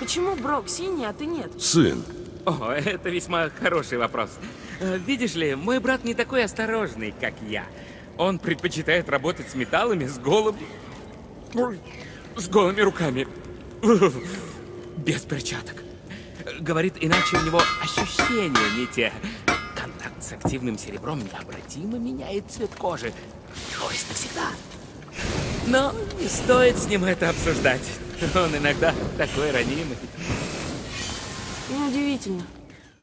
Почему Брок синий, а ты нет? Сын, О, это весьма хороший вопрос. Видишь ли, мой брат не такой осторожный, как я. Он предпочитает работать с металлами с голыми руками. Без перчаток. Говорит, иначе у него ощущения не те. Контакт с активным серебром необратимо меняет цвет кожи. То есть навсегда. Но не стоит с ним это обсуждать. Он иногда такой ранимый. Неудивительно.